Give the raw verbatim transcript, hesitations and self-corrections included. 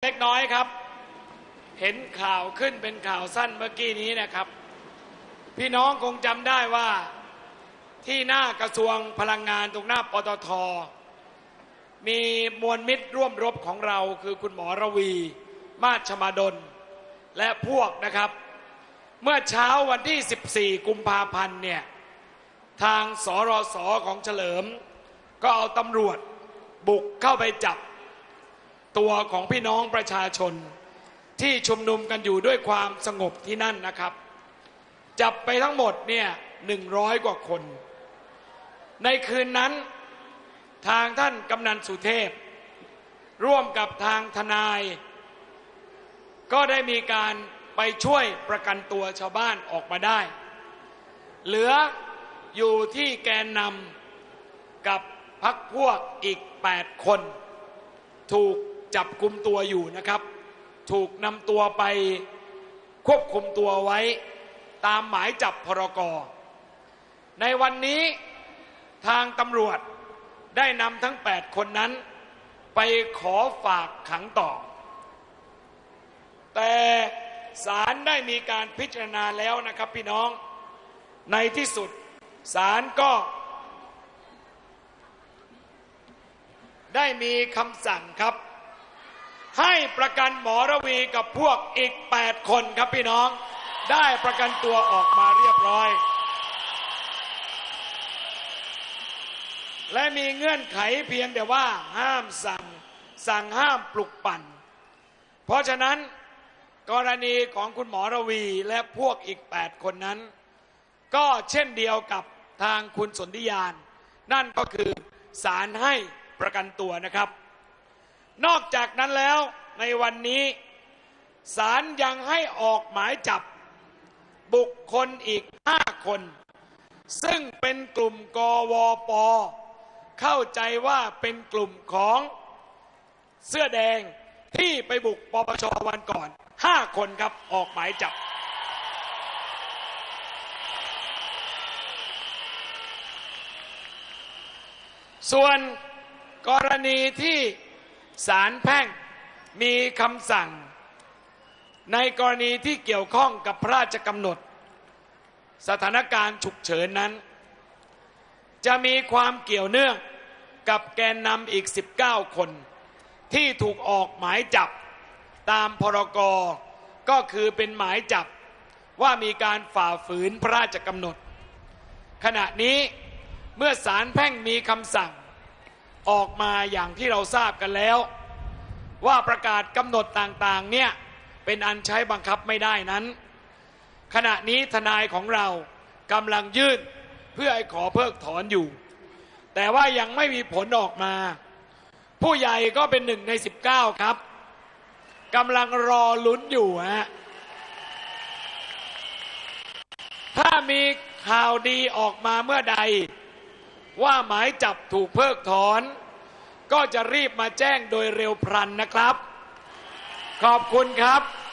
เล็กน้อยครับเห็นข่าวขึ้นเป็นข่าวสั้นเมื่อกี้นี้นะครับพี่น้องคงจำได้ว่าที่หน้ากระทรวงพลังงานตรงหน้าปตท.มีมวลมิตรร่วมรบของเราคือคุณหมอระวีมาชมาดลและพวกนะครับเมื่อเช้าวันที่สิบสี่กุมภาพันธ์เนี่ยทางสรสของเฉลิมก็เอาตำรวจบุกเข้าไปจับตัวของพี่น้องประชาชนที่ชุมนุมกันอยู่ด้วยความสงบที่นั่นนะครับจับไปทั้งหมดเนี่ยหนึ่งร้อยกว่าคนในคืนนั้นทางท่านกำนันสุเทพร่วมกับทางทนายก็ได้มีการไปช่วยประกันตัวชาวบ้านออกมาได้เหลืออยู่ที่แกนนำกับพรรคพวกอีกแปดคนถูกจับกุมตัวอยู่นะครับถูกนำตัวไปควบคุมตัวไว้ตามหมายจับพรก.ในวันนี้ทางตำรวจได้นำทั้งแปดคนนั้นไปขอฝากขังต่อแต่ศาลได้มีการพิจารณาแล้วนะครับพี่น้องในที่สุดศาลก็ได้มีคำสั่งครับให้ประกันหมอระวีกับพวกอีกแปดคนครับพี่น้องได้ประกันตัวออกมาเรียบร้อยและมีเงื่อนไขเพียงแต่ว่าห้ามสั่งสั่งห้ามปลุกปั่นเพราะฉะนั้นกรณีของคุณหมอระวีและพวกอีกแปดคนนั้นก็เช่นเดียวกับทางคุณสนธิยานนั่นก็คือศาลให้ประกันตัวนะครับนอกจากนั้นแล้วในวันนี้ศาลยังให้ออกหมายจับบุคคลอีกห้าคนซึ่งเป็นกลุ่มกวป.เข้าใจว่าเป็นกลุ่มของเสื้อแดงที่ไปบุกปปช.วันก่อนห้าคนครับออกหมายจับส่วนกรณีที่ศาลแพ่งมีคำสั่งในกรณีที่เกี่ยวข้องกับพระราชกำหนดสถานการณ์ฉุกเฉินนั้นจะมีความเกี่ยวเนื่องกับแกนนำอีกสิบเก้าคนที่ถูกออกหมายจับตามพรก.ก็คือเป็นหมายจับว่ามีการฝ่าฝืนพระราชกำหนดขณะนี้เมื่อศาลแพ่งมีคำสั่งออกมาอย่างที่เราทราบกันแล้วว่าประกาศกำหนดต่างๆเนี่ยเป็นอันใช้บังคับไม่ได้นั้นขณะนี้ทนายของเรากำลังยื่นเพื่อให้ขอเพิกถอนอยู่แต่ว่ายังไม่มีผลออกมาผู้ใหญ่ก็เป็นหนึ่งในสิบเก้าครับกำลังรอลุ้นอยู่ฮะถ้ามีข่าวดีออกมาเมื่อใดว่าหมายจับถูกเพิกถอนก็จะรีบมาแจ้งโดยเร็วพลันนะครับขอบคุณครับ